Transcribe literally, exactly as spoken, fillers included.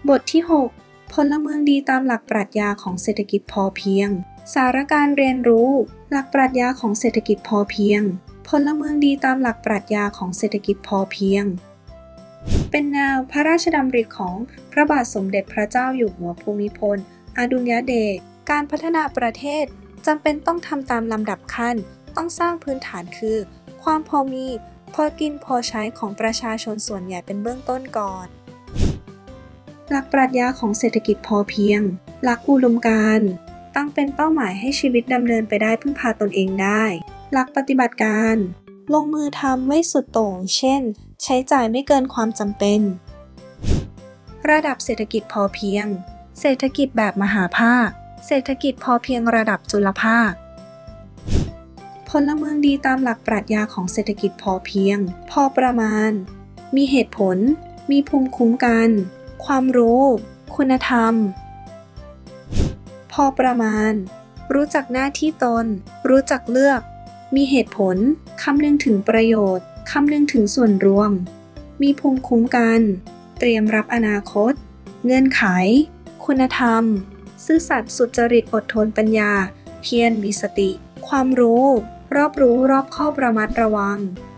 บทที่หกพลเมืองดีตามหลักปรัชญาของเศรษฐกิจพอเพียงสาระการเรียนรู้หลักปรัชญาของเศรษฐกิจพอเพียงพลเมืองดีตามหลักปรัชญาของเศรษฐกิจพอเพียงเป็นแนวพระราชดำริของพระบาทสมเด็จพระเจ้าอยู่หัวภูมิพลอดุลยเดชการพัฒนาประเทศจำเป็นต้องทำตามลำดับขั้นต้องสร้างพื้นฐานคือความพอมีพอกินพอใช้ของประชาชนส่วนใหญ่เป็นเบื้องต้นก่อนหลักปรัชญาของเศรษฐกิจพอเพียงหลักอุดมการณ์ตั้งเป็นเป้าหมายให้ชีวิตดำเนินไปได้พึ่งพาตนเองได้หลักปฏิบัติการลงมือทำไม่สุดโต่งเช่นใช้จ่ายไม่เกินความจำเป็นระดับเศรษฐกิจพอเพียงเศรษฐกิจแบบมหาภาคเศรษฐกิจพอเพียงระดับจุลภาคพลเมืองดีตามหลักปรัชญาของเศรษฐกิจพอเพียงพอประมาณมีเหตุผลมีภูมิคุ้มกันความรู้คุณธรรมพอประมาณรู้จักหน้าที่ตนรู้จักเลือกมีเหตุผลคำนึงถึงประโยชน์คำนึงถึงส่วนรวมมีภูมิคุ้มกันเตรียมรับอนาคตเงื่อนไขคุณธรรมซื่อสัตย์สุจริตอดทนปัญญาเพียรมีสติความรู้รอบรู้รอบคอบระมัดระวัง